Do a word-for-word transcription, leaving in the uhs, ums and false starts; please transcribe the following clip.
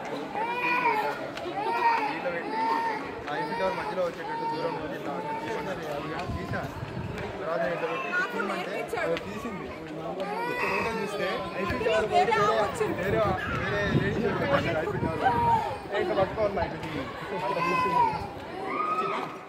పెట్టి Eiffel tower మధ్యలో వచ్చేటట్టు దూరం నుంచి ఇట్లా తీసా తర్వాత తీయమంటే తీసింది ఫోటో చూస్తే ఐఫిల్ టవర్ వేరే వేరే లేడీస్ ఐఫిల్ టవర్ ఇట్లా పట్టుకోవాలి